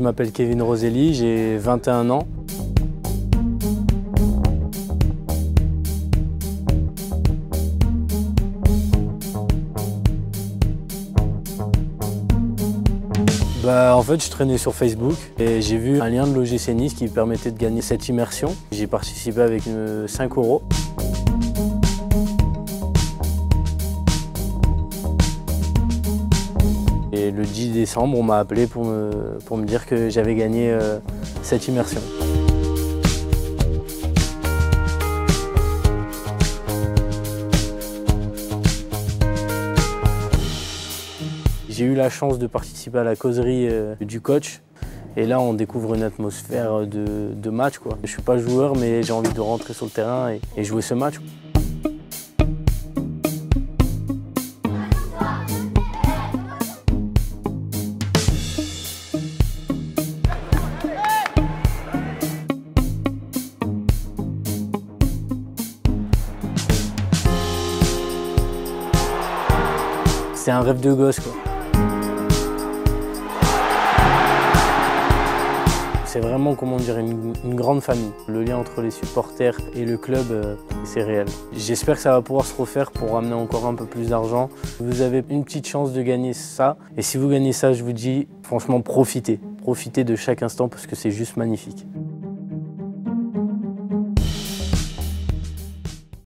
m'appelle Kevin Roselli, j'ai 21 ans. En fait, je traînais sur Facebook et j'ai vu un lien de l'OGC Nice qui permettait de gagner cette immersion. J'ai participé avec 5 €. Et le 10 décembre, on m'a appelé pour me dire que j'avais gagné cette immersion. J'ai eu la chance de participer à la causerie du coach et là on découvre une atmosphère de match, quoi. Je ne suis pas joueur mais j'ai envie de rentrer sur le terrain et jouer ce match. C'est un rêve de gosse, quoi. C'est vraiment, comment dire, une grande famille. Le lien entre les supporters et le club, c'est réel. J'espère que ça va pouvoir se refaire pour ramener encore un peu plus d'argent. Vous avez une petite chance de gagner ça. Et si vous gagnez ça, je vous dis, franchement, profitez. Profitez de chaque instant parce que c'est juste magnifique.